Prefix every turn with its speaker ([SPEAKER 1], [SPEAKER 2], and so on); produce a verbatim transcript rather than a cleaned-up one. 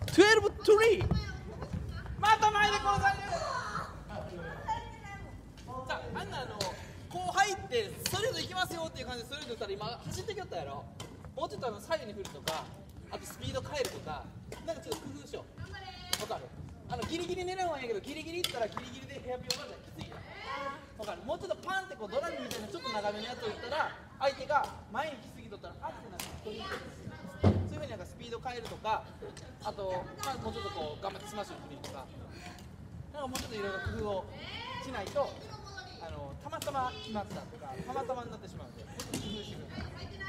[SPEAKER 1] じゅうにトリーまた前で殺される。じゃあ、あんなあのこう入ってストレート行きますよっていう感じでストレート打ったら今走ってきよったやろ。もうちょっとあの左右に振るとか、あとスピード変えるとか、なんかちょっと工夫しよう。わかる？あのギリギリ狙うんやけど、ギリギリいったらギリギリでヘアピン終わるのきついよ。わかる？もうちょっとパンってこうドラムみたいなちょっと長めのやつを打ったら、相手が前に来すぎとったらあってなって取りにくいんですよ。そういうふうになんかスピード変えるとか、あと、まあ、もうちょっとこう頑張ってスマッシュを振るとか、なんかもうちょっといろいろ工夫をしないと、あのたまたま決まったとか、たまたまになってしまうので、工夫してください。